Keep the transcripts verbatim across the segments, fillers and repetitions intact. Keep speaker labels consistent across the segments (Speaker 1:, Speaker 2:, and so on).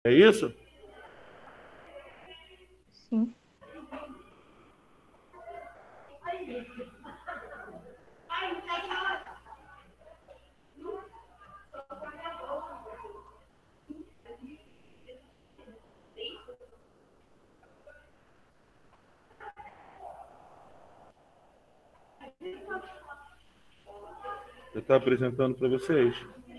Speaker 1: É isso?
Speaker 2: Sim.
Speaker 1: Eu estou apresentando para vocês.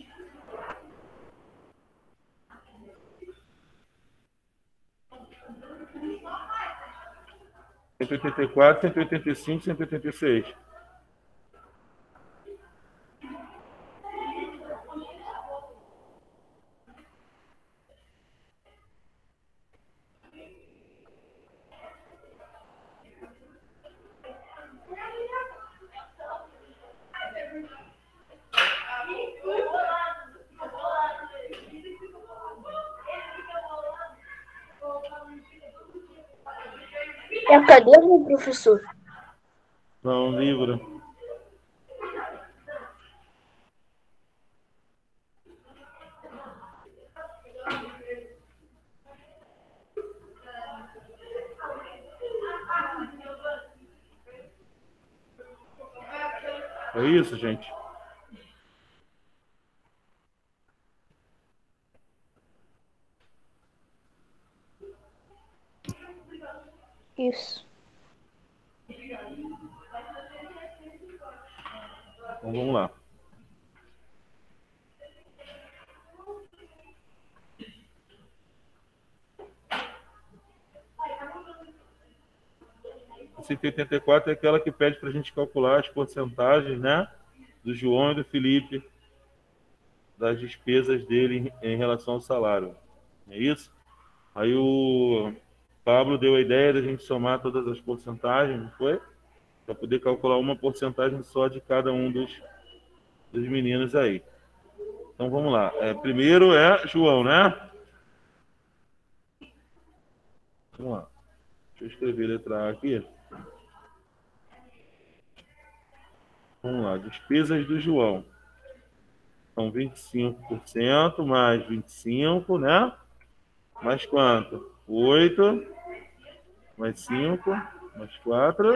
Speaker 1: cento e oitenta e quatro, cento e oitenta e cinco, cento e oitenta e seis.
Speaker 2: É a cadeira, professor?
Speaker 1: Não, livro. É isso, gente?
Speaker 2: Isso.
Speaker 1: Então vamos lá. cento e oitenta e quatro é aquela que pede para a gente calcular as porcentagens, né? Do João e do Felipe, das despesas dele em relação ao salário. É isso? Aí o Pablo deu a ideia da gente somar todas as porcentagens, não foi? Para poder calcular uma porcentagem só de cada um dos, dos meninos aí. Então vamos lá. É, primeiro é João, né? Vamos lá. Deixa eu escrever a letra A aqui. Vamos lá. Despesas do João. São vinte e cinco por cento mais vinte e cinco, né? Mais quanto? Oito mais cinco mais quatro.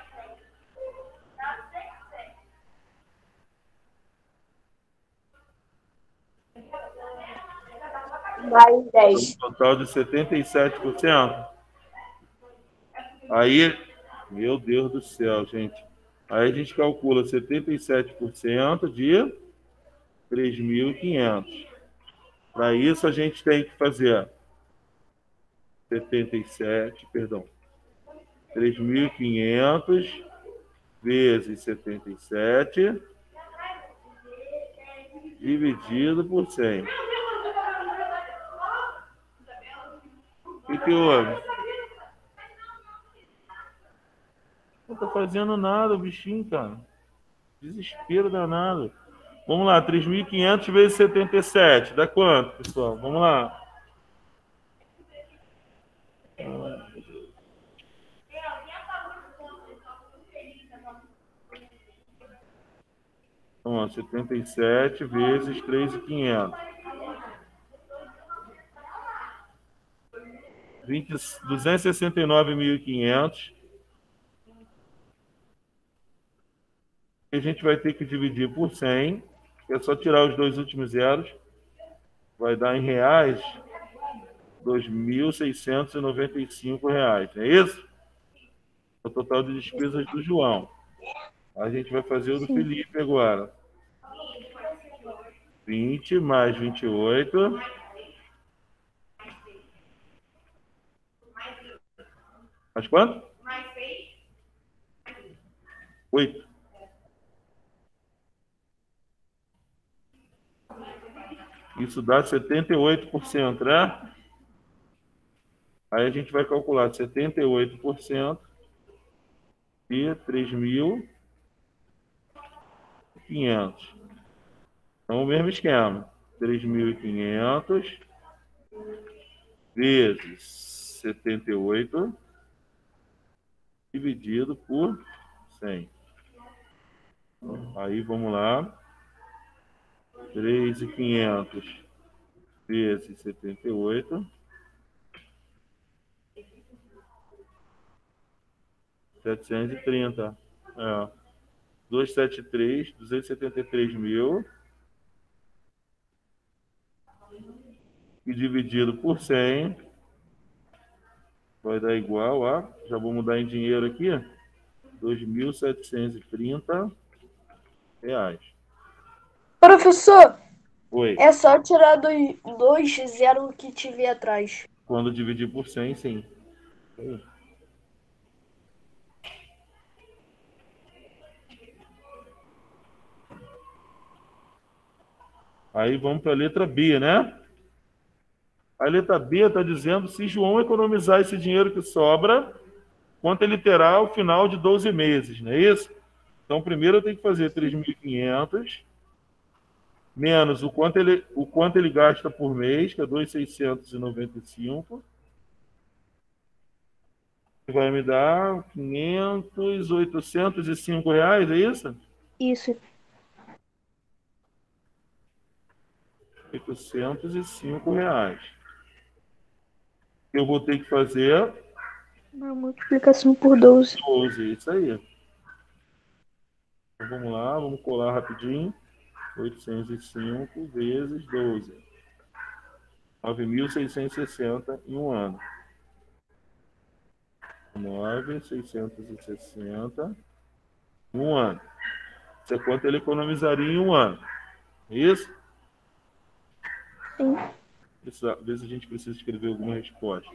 Speaker 2: Mais
Speaker 1: Um
Speaker 2: dez.
Speaker 1: total de setenta e sete por cento. Aí, meu Deus do céu, gente. Aí a gente calcula setenta e sete por cento de três mil e quinhentos. Para isso a gente tem que fazer setenta e sete, perdão, três mil e quinhentos vezes setenta e sete dividido por cem. O que, que houve? Não tá fazendo nada o bichinho, cara. Desespero danado. Vamos lá, três mil e quinhentos vezes setenta e sete. Dá quanto, pessoal? Vamos lá. Vamos lá, setenta e sete vezes três mil e quinhentos. duzentos e sessenta e nove mil e quinhentos. A gente vai ter que dividir por cem. É só tirar os dois últimos zeros. Vai dar em reais dois mil seiscentos e noventa e cinco reais. É isso? O total de despesas do João. A gente vai fazer o do
Speaker 2: Sim.
Speaker 1: Felipe agora. vinte mais vinte e oito. Mais quanto? oito. Isso dá setenta e oito por cento, né? Aí a gente vai calcular setenta e oito por cento de três mil e quinhentos. Então, o mesmo esquema. três mil e quinhentos vezes setenta e oito dividido por cem. Aí vamos lá. três mil e quinhentos vezes setenta e oito. setecentos e trinta. É. duzentos e setenta e três, duzentos e setenta e três mil. E dividido por cem. Vai dar igual a... Já vou mudar em dinheiro aqui. dois mil setecentos e trinta reais.
Speaker 2: Professor,
Speaker 1: Oi.
Speaker 2: é só tirar dos dois zero que tiver atrás.
Speaker 1: Quando dividir por cem, sim. Sim. Aí vamos para a letra B, né? A letra B está dizendo se João economizar esse dinheiro que sobra, quanto ele terá ao final de doze meses, não é isso? Então, primeiro eu tenho que fazer três mil e quinhentos menos o quanto ele, o quanto ele gasta por mês, que é dois mil seiscentos e noventa e cinco. Que vai me dar quinhentos, oitocentos e cinco reais, é isso?
Speaker 2: Isso.
Speaker 1: oitocentos e cinco reais. Eu vou ter que fazer
Speaker 2: Uma multiplicação por doze.
Speaker 1: doze, isso aí. Então, vamos lá, vamos colar rapidinho. oitocentos e cinco vezes doze. nove mil seiscentos e sessenta em um ano. nove mil seiscentos e sessenta em um ano. Isso é quanto ele economizaria em um ano. Isso?
Speaker 2: Sim.
Speaker 1: Às vezes a gente precisa escrever alguma resposta.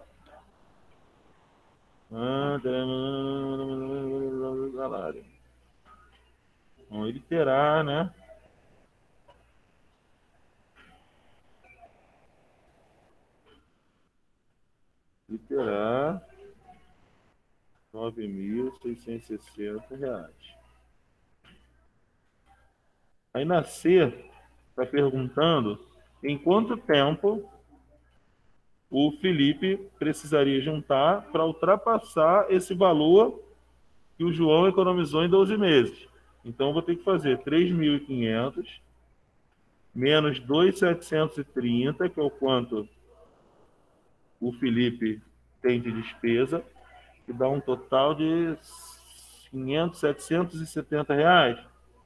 Speaker 1: Ah, salário. Então, ele terá, né? Ele terá nove mil seiscentos e sessenta reais. Aí na C, está perguntando em quanto tempo o Felipe precisaria juntar para ultrapassar esse valor que o João economizou em doze meses. Então, eu vou ter que fazer três mil e quinhentos menos dois mil setecentos e trinta, que é o quanto o Felipe tem de despesa, que dá um total de quinhentos, setecentos e setenta reais.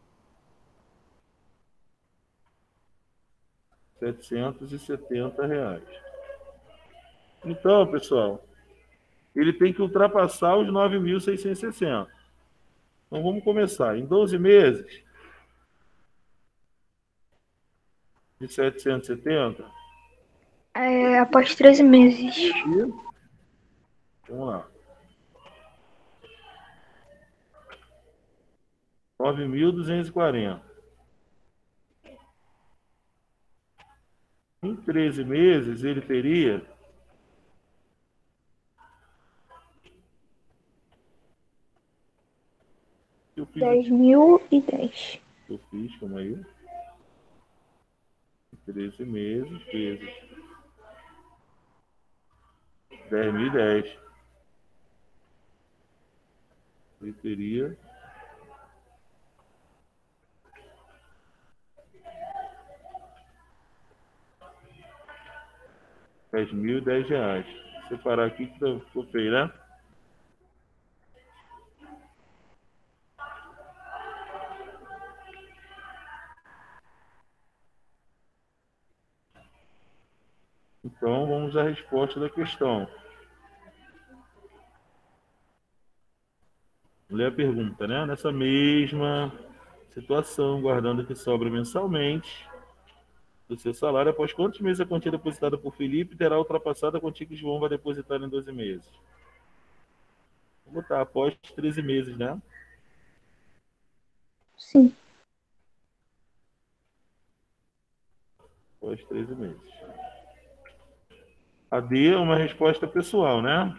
Speaker 1: setecentos e setenta reais. Então, pessoal, ele tem que ultrapassar os nove mil seiscentos e sessenta. Então, vamos começar. Em doze meses, de setecentos e setenta.
Speaker 2: É, após treze meses.
Speaker 1: Vamos lá. nove mil duzentos e quarenta. Em treze meses, ele teria... Eu fiz,
Speaker 2: dez mil e dez.
Speaker 1: eu fiz, calma aí. treze meses, vezes dez mil e dez. Ele teria dez mil e dez reais. Vou separar aqui que ficou feio, né? Então, vamos à resposta da questão. Vou ler a pergunta, né? Nessa mesma situação, guardando o que sobra mensalmente do seu salário, após quantos meses a quantia depositada por Felipe terá ultrapassado a quantia que João vai depositar em doze meses? Vou botar após treze meses, né?
Speaker 2: Sim.
Speaker 1: Após treze meses. A D é uma resposta pessoal, né?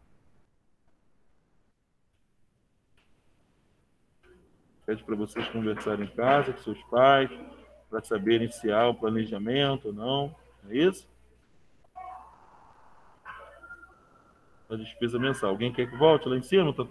Speaker 1: Pede para vocês conversarem em casa com seus pais, para saberem se há o planejamento ou não. Não é isso? A despesa mensal. Alguém quer que volte lá em cima? Tá...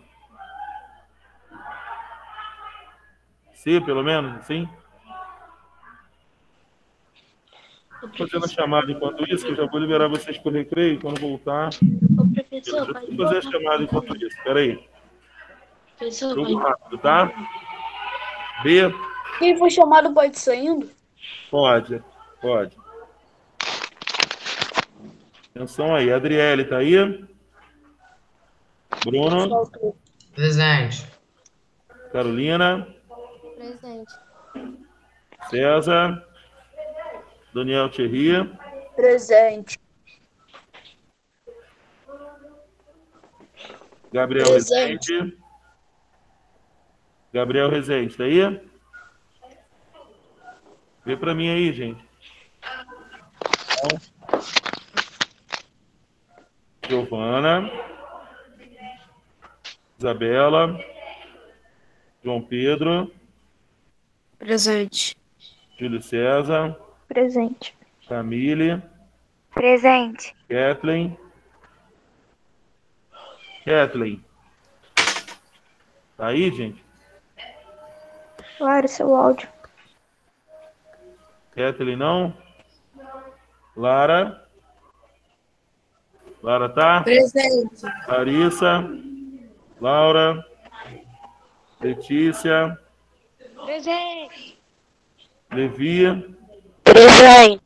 Speaker 1: C, pelo menos, sim? fazendo a chamada enquanto isso, que eu já vou liberar vocês por recreio quando voltar.
Speaker 2: Ô,
Speaker 1: Eu
Speaker 2: professor,
Speaker 1: já
Speaker 2: pode
Speaker 1: vou fazer a
Speaker 2: voltar.
Speaker 1: chamada enquanto isso. Espera aí.
Speaker 2: Professor,
Speaker 1: Jogo
Speaker 2: pode...
Speaker 1: rápido, tá? B,
Speaker 2: Quem foi chamado pode ir saindo?
Speaker 1: pode. Pode. Atenção aí. Adriele, tá aí? Bruno,
Speaker 2: Faltou.
Speaker 3: Presente.
Speaker 1: Carolina,
Speaker 4: Presente.
Speaker 1: César, Daniel Thierry,
Speaker 2: Presente.
Speaker 1: Gabriel
Speaker 2: Presente.
Speaker 1: Rezende. Gabriel Rezende, tá aí? Vê pra mim aí, gente. Giovana, Isabela, João Pedro,
Speaker 4: Presente.
Speaker 1: Júlio César,
Speaker 5: Presente.
Speaker 1: Camille,
Speaker 5: Presente.
Speaker 1: Kathleen. Kathleen. Tá aí, gente?
Speaker 5: Claro, seu áudio.
Speaker 1: Kathleen não? Lara? Lara tá?
Speaker 4: Presente.
Speaker 1: Larissa? Laura? Letícia?
Speaker 5: Presente.
Speaker 1: Levi?
Speaker 5: Presente.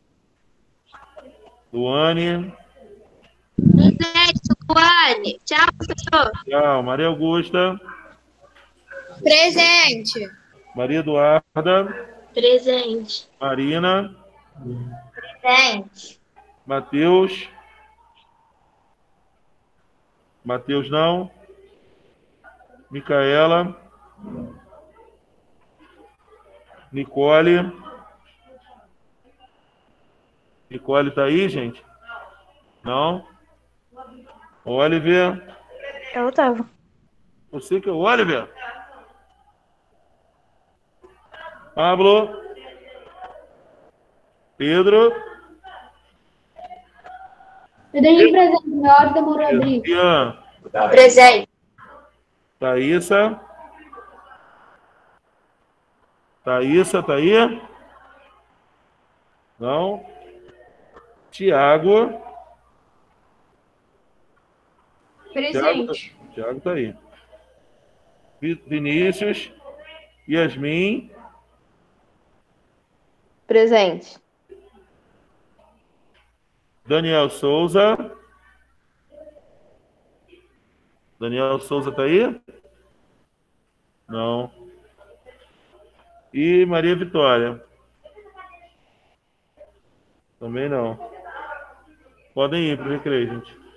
Speaker 1: Luane?
Speaker 6: Presente, Luane. Tchau, professor.
Speaker 1: Tchau. Maria Augusta?
Speaker 4: Presente.
Speaker 1: Maria Eduarda?
Speaker 2: Presente.
Speaker 1: Marina?
Speaker 6: Presente.
Speaker 1: Matheus? Matheus não? Micaela? Nicole? Nicole tá aí, gente? Não? Oliver?
Speaker 5: Eu tava.
Speaker 1: Você que é o Oliver? Pablo? Pedro?
Speaker 6: Pedrinho presente, minha hora demorou a abrir.
Speaker 1: Ian?
Speaker 2: Presente.
Speaker 1: Thaísa? Thaísa, tá aí? Não? Tiago?
Speaker 6: Presente.
Speaker 1: Tiago, Tiago tá aí. Vi- Vinícius? Yasmin?
Speaker 6: Presente.
Speaker 1: Daniel Souza? Daniel Souza tá aí? Não. E Maria Vitória? Também não. Podem ir para o recreio, gente.